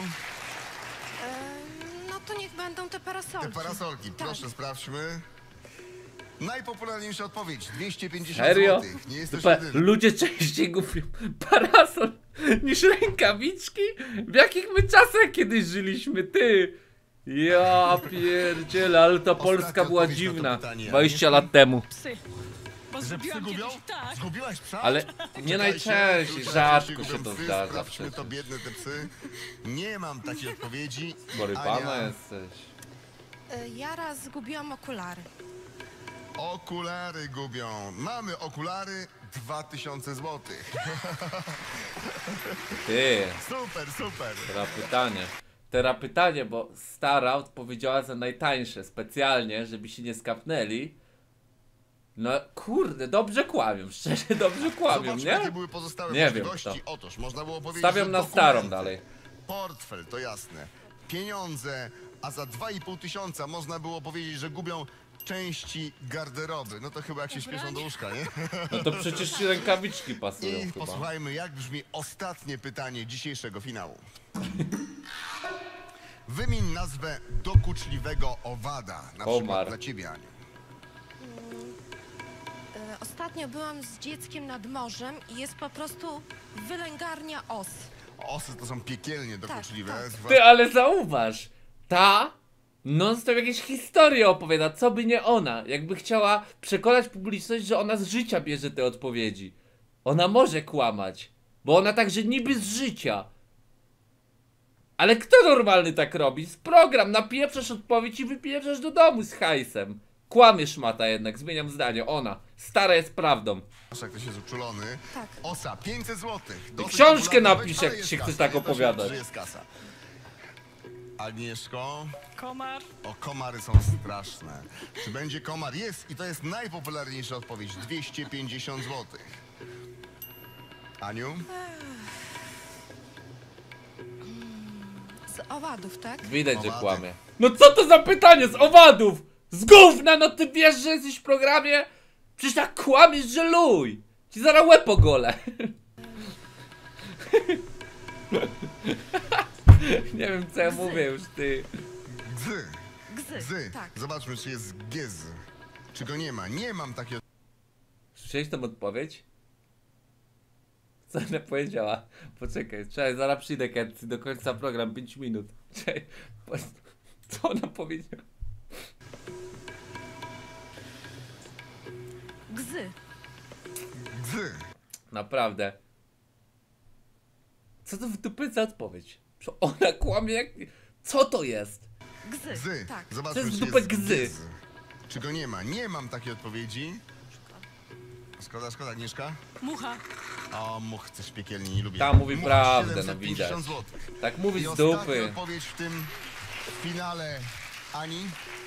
No to niech będą te parasolki. te parasolki. Tak. Proszę, sprawdźmy. Najpopularniejsza odpowiedź. 250 Serio? zł. Nie jesteś Dupę. jedyny. Ludzie częściej gubią parasol niż rękawiczki? W jakich my czasach kiedyś żyliśmy, ty? Ja pierdzielę, ale ta Polska była odpowiedź na to dziwna pytanie, 20 lat temu. Psy. Bo Że psy zgubiłam gubią? kiedyś. Tak. Zgubiłaś psa? Ale nie Czekajcie, najczęściej, ludzie rzadko najczęściej się gubią to psy. zdarza Sprawdźmy to, przecież. biedne te psy. Nie mam takiej odpowiedzi. Porypana Ania, jesteś. Ja raz zgubiłam okulary. Okulary gubią. Mamy okulary 2000 zł. Ty, Super, super. teraz pytanie, bo stara odpowiedziała za najtańsze, specjalnie, żeby się nie skapnęli. No kurde, dobrze kłamią, szczerze dobrze kłamią, Zobaczmy, nie? jakie były pozostałe Nie wiem możliwości. kto. Otóż można było powiedzieć, Stawiam że na dokumenty, starą dalej. Portfel, to jasne. Pieniądze, a za 2,5 tysiąca można było powiedzieć, że gubią części garderoby. No to chyba jak się śpieszą do łóżka, nie? No to przecież ci rękawiczki pasują I chyba. posłuchajmy, jak brzmi ostatnie pytanie dzisiejszego finału. Wymień nazwę dokuczliwego owada. Na Komar. przykład dla ciebie, Aniu. Ostatnio byłam z dzieckiem nad morzem i jest po prostu wylęgarnia os. Osy to są piekielnie dokuczliwe. tak. Ty, ale zauważ, ta non-stop jakieś historie opowiada, co by nie ona. Jakby chciała przekonać publiczność, że ona z życia bierze te odpowiedzi. Ona może kłamać, bo ona także niby z życia. Ale kto normalny tak robi? Z program, napieprzasz odpowiedź i wypieprzasz do domu z hajsem. Kłamiesz, Mata, jednak, zmieniam zdanie, ona. Stara jest prawdą. Jak ktoś jest uczulony. Tak. Osa, 500 zł. Książkę napisz, jak się chcesz tak opowiadać. Jest kasa. Agnieszko, Komar. o, komary są straszne. Czy będzie komar? Jest i to jest najpopularniejsza odpowiedź. 250 zł. Aniu? Z owadów, tak? Widać, że Owady. kłamie. No co to za pytanie z owadów? Z gówna, no ty wiesz, że jesteś w programie? Przecież tak kłamiesz, że luj. Ci zaraz łeb ogolę. Nie wiem, co ja mówię już, ty. Gzy. Gzy. Gzy. Tak. Zobaczmy, czy jest giz. Czy go nie ma? Nie mam takiej Słyszałeś tą odpowiedź? Co ona powiedziała? Poczekaj, czekaj, zaraz przyjdę, Kency, do końca program, 5 minut. Czekaj, co ona powiedziała? Gzy. Gzy. Naprawdę. Co to w dupy za odpowiedź? Że ona kłamie jak... Co to jest? Gzy. Gzy. Tak. Zobaczmy, To jest czy dupek jest gzy. giz. Czy go nie ma? Nie mam takiej odpowiedzi. Szkoda, Agnieszka? Mucha. O, much, coś piekielnie nie lubię. Ta mówi Much, prawdę, no 750 widać. złotych. Tak mówi I z ostatnia dupy. odpowiedź w tym finale Ani.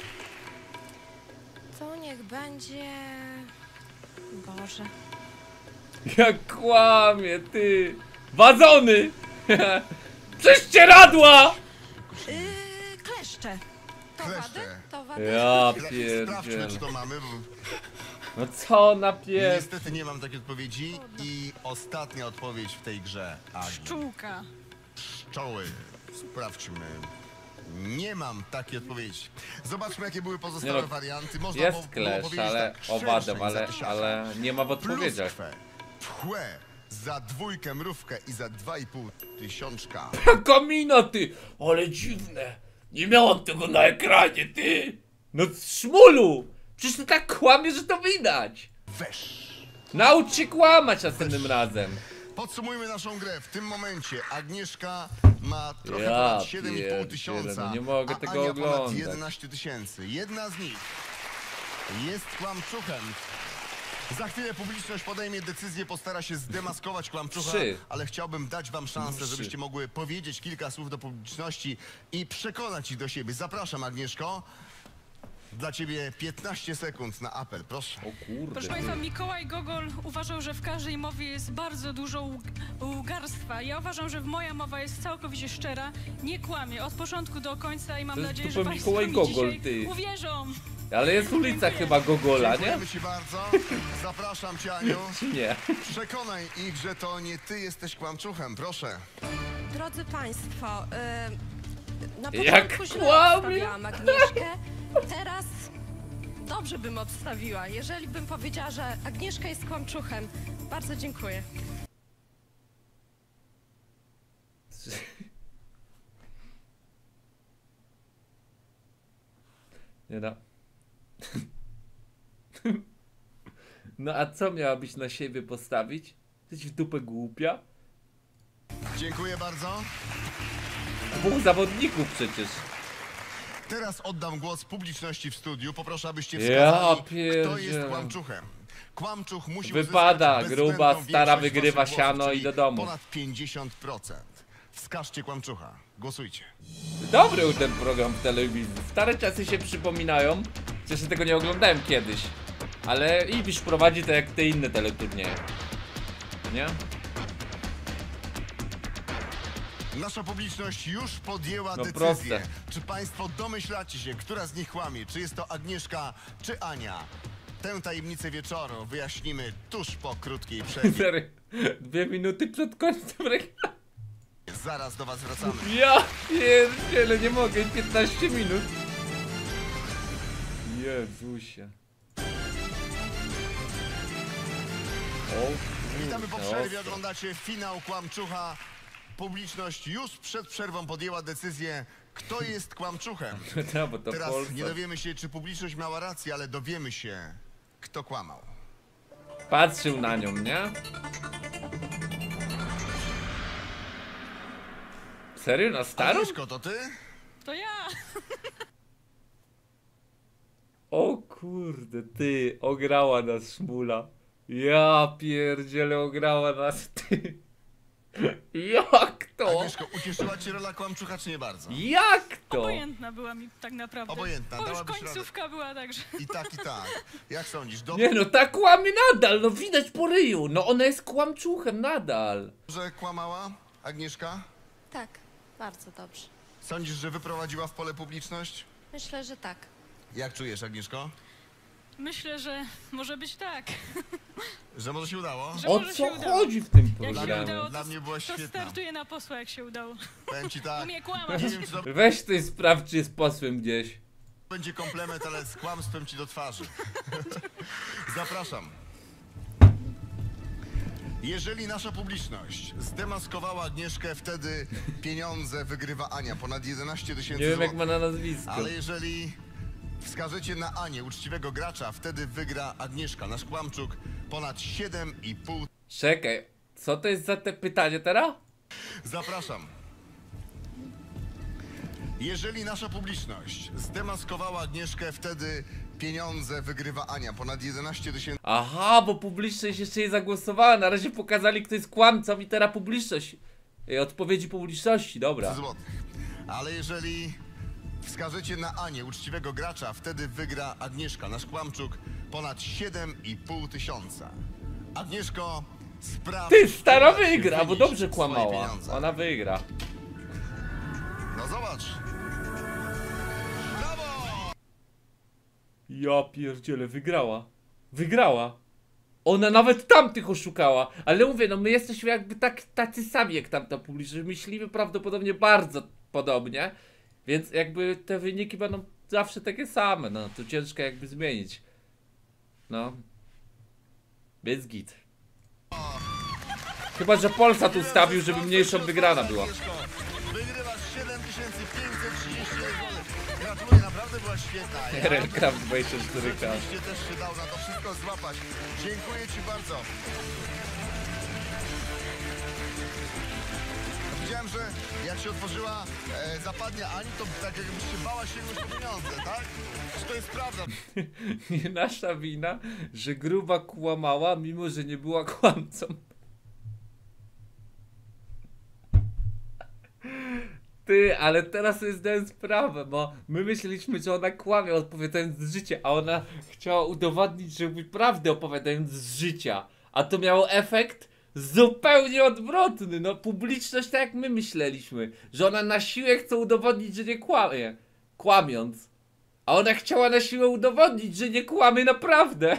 To niech będzie... Boże. Jak kłamie, ty! Wazony! Prześcieradła! Kleszcze. To Kleszcze. wady? To wady? Ja Sprawdźmy, pierdzielę. czy to mamy, bo No co na pies? niestety nie mam takiej odpowiedzi. I ostatnia odpowiedź w tej grze. Ani. Pszczółka. Pszczoły. Sprawdźmy. Nie mam takiej odpowiedzi. Zobaczmy, jakie były pozostałe Nie no, warianty. Można Jest było klesz, powiedzieć ale tak, owadem, szerszeń ale, za tysiaka. ale nie ma w odpowiedziach. Pluskwę, pchłę, za 2 mrówkę i za 2,5 tysiączka. Komino, ty! Ale dziwne! Nie miałam tego na ekranie, ty! No szmulu! Przecież ty tak kłamie, że to widać! Wesz. Naucz się kłamać następnym razem! Podsumujmy naszą grę. W tym momencie Agnieszka ma trochę Ja ponad 7,5 pierdzielę, tysiąca, no nie mogę a tego Ania ponad oglądać. 11 tysięcy. Jedna z nich jest kłamczuchem. Za chwilę publiczność podejmie decyzję, postara się zdemaskować kłamczucha, 3. ale chciałbym dać wam szansę, 3. żebyście mogły powiedzieć kilka słów do publiczności i przekonać ich do siebie. Zapraszam, Agnieszko. Dla ciebie 15 sekund na apel, proszę. O kurde. Proszę Państwa, Mikołaj Gogol uważał, że w każdej mowie jest bardzo dużo łgarstwa. Ja uważam, że moja mowa jest całkowicie szczera, nie kłamie od początku do końca i mam To jest nadzieję, tylko że Państwo Mikołaj mi Gogol, dzisiaj ty. uwierzą. Ale jest ulica chyba Gogola, nie? Dziękujemy ci bardzo. Zapraszam cię, Aniu. Nie. Przekonaj ich, że to nie ty jesteś kłamczuchem, proszę. Drodzy Państwo, na Jak początku źle kłamie. odstawiłam Agnieszkę, teraz dobrze bym odstawiła. Jeżeli bym powiedziała, że Agnieszka jest kłamczuchem, bardzo dziękuję. Nie da. No a co miałabyś na siebie postawić? Jesteś w dupę głupia? Dziękuję bardzo. 2 zawodników przecież. Teraz oddam głos publiczności w studiu. Poproszę, abyście Ja wskazali, kto pierdzielę. jest kłamczuchem. Kłamczuch musi Wypada, uzyskać gruba, bezwzględną stara większość wygrywa waszych głosów, siano i czyli do domu. Ponad 50%. Wskażcie kłamczucha. Głosujcie. Dobry był ten program w telewizji. Stare czasy się przypominają. Przecież tego nie oglądałem kiedyś. Ale Ibisz prowadzi to jak te inne teleturnieje. Nie? Nasza publiczność już podjęła No decyzję. proste. Czy państwo domyślacie się, która z nich kłamie? Czy jest to Agnieszka, czy Ania? Tę tajemnicę wieczoru wyjaśnimy tuż po krótkiej przerwie. Serio. 2 minuty przed końcem reklamy. Zaraz do was wracamy. Ja pierdzielę, nie mogę, 15 minut. Jezusie. Witamy po przerwie, oglądacie finał Kłamczucha. Publiczność już przed przerwą podjęła decyzję, kto jest kłamczuchem. Bo to Teraz Polsat. nie dowiemy się, czy publiczność miała rację, ale dowiemy się, kto kłamał. Patrzył na nią, nie? Serio? Na starą? Agnieszko, to ty? To ja! O kurde, ty, ograła nas szmula. Ja pierdzielę, ograła nas, ty. Jak to? Agnieszko, ucieszyła cię rola kłamczucha, czy nie bardzo? Jak to? Obojętna była mi tak naprawdę. Obojętna, Bo już dałabyś końcówka była, także... I tak, i tak. Jak sądzisz, Nie no, tak kłamie nadal, no widać po ryju. No ona jest kłamczuchem nadal. dobrze kłamała, Agnieszka? Tak, bardzo dobrze. Sądzisz, że wyprowadziła w pole publiczność? Myślę, że tak. Jak czujesz, Agnieszko? Myślę, że może być tak. Że może się udało? Że O może się co udało. chodzi w tym Jak się programie? udało, Dla to, mnie była to świetna. startuję na posła, jak się udało. Powiem ci tak, Umie kłamać. nie wiem, czy to Weź ty sprawdź, czy jest posłem gdzieś. będzie komplement, ale z kłamstwem ci do twarzy. Zapraszam. Jeżeli nasza publiczność zdemaskowała Agnieszkę, wtedy pieniądze wygrywa Ania, ponad 11 tysięcy Nie wiem jak złotych. ma na nazwisko. Ale jeżeli wskażecie na Anię, uczciwego gracza, wtedy wygra Agnieszka, nasz kłamczuk, ponad 7,5. Czekaj, co to jest za te pytanie teraz? Zapraszam. Jeżeli nasza publiczność zdemaskowała Agnieszkę, wtedy pieniądze wygrywa Ania, ponad 11 tysięcy Aha, bo publiczność jeszcze nie zagłosowała. Na razie pokazali, kto jest kłamcą i teraz publiczność. Odpowiedzi publiczności, dobra. złotych. Ale jeżeli wskażecie na Anię, uczciwego gracza, wtedy wygra Agnieszka, nasz kłamczuk, ponad 7,5 tysiąca. Agnieszko, sprawdź... Ty, stara uda ci się wygra, bo wyliczyć dobrze swoje kłamała. pieniądze. Ona wygra. No zobacz. Brawo! Ja pierdzielę, wygrała. Wygrała. Ona nawet tamtych oszukała. Ale mówię, no my jesteśmy jakby tacy sami jak tamta publiczność. Myślimy prawdopodobnie bardzo podobnie. Więc jakby te wyniki będą zawsze takie same. No to ciężko jakby zmienić. No. Więc git. Chyba, że Polsat ustawił, żeby mniejszą wygrana była. Wygrywasz 7531 zł. Gratuluję, naprawdę była świetna. RLCraft 24K. Oczywiście też się dał na to wszystko złapać. Dziękuję ci bardzo. Widziałem, że jak się otworzyła zapadnia Ani, to tak jakbyś się bała sięgnąć po pieniądze, tak? Czy to jest prawda? Nie nasza wina, że gruba kłamała, mimo że nie była kłamcą. Ty, ale teraz sobie zdałem sprawę, bo my myśleliśmy, że ona kłamie opowiadając z życia, a ona chciała udowodnić, że mówi prawdę opowiadając z życia. A to miało efekt zupełnie odwrotny. No publiczność tak jak my myśleliśmy, że ona na siłę chce udowodnić, że nie kłamie, kłamiąc. A ona chciała na siłę udowodnić, że nie kłamie naprawdę.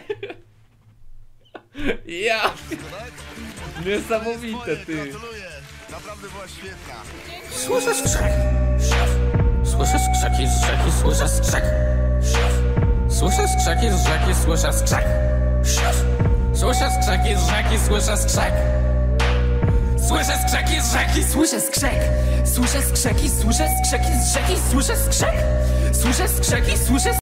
Ja. Niesamowite, ty. Gratuluję. Naprawdę była świetna. Słyszę skrzek. Słyszę skrzeki z rzeki, słyszę skrzek. Słyszę skrzeki z rzeki, słyszę skrzek. Słyszę skrzeki z rzeki, słyszę skrzek. Słyszę skrzeki z rzeki, słyszę skrzek. Słyszę skrzeki, słyszę skrzeki z rzeki, słyszę skrzek. Słyszę skrzeki, słyszę